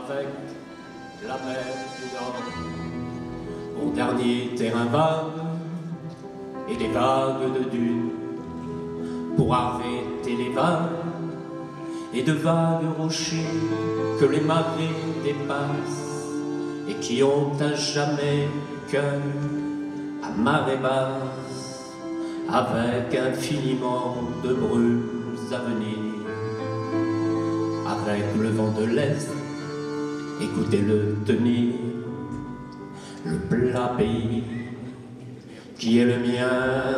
avec la mer du Nord, mon dernier terrain vague et des vagues de dunes pour arrêter les vagues et de vagues rochers que les marées dépassent et qui ont à jamais cœur à marée basse, avec infiniment de brumes à venir, avec le vent de l'Est, écoutez-le tenir, le plat pays qui est le mien,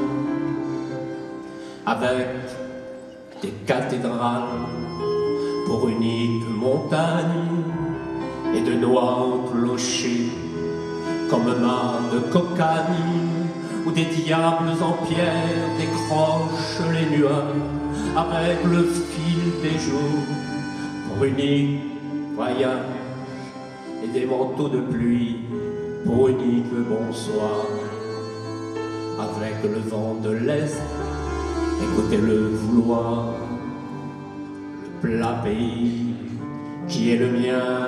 avec des cathédrales pour unique montagne et de noirs clochers comme mains de cocagne, où des diables en pierre décrochent les nuages avec le fil des jours pour unique voyage et des manteaux de pluie pour unique bonsoir, avec le vent de l'Est, écoutez-le vouloir, le plat pays qui est le mien,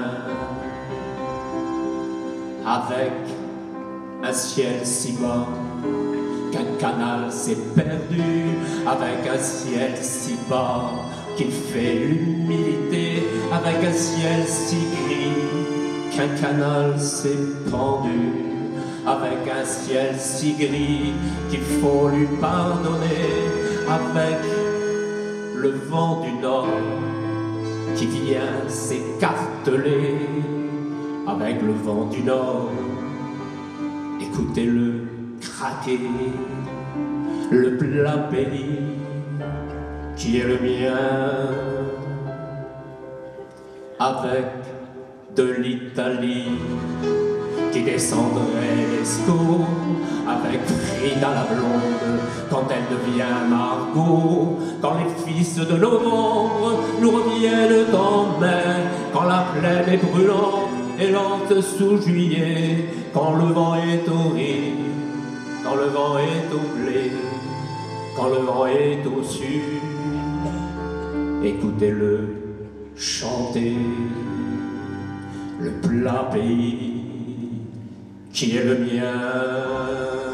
avec un ciel si bas qu'un canal s'est perdu, avec un ciel si bas qu'il fait l'humilité, avec un ciel si gris qu'un canal s'est pendu, avec un ciel si gris qu'il faut lui pardonner, avec le vent du Nord qui vient s'écarteler, avec le vent du Nord, écoutez-le craquer, le plat pays qui est le mien, avec de l'Italie qui descendrait l'Escaut, avec Frida la blonde quand elle devient Margot, quand les fils de novembre nous reviennent en mer, quand la plaine est brûlante et lente sous juillet, quand le vent est au riz, quand le vent est au blé, quand le vent est au sud, écoutez-le chanter, le plat pays qui est le mien.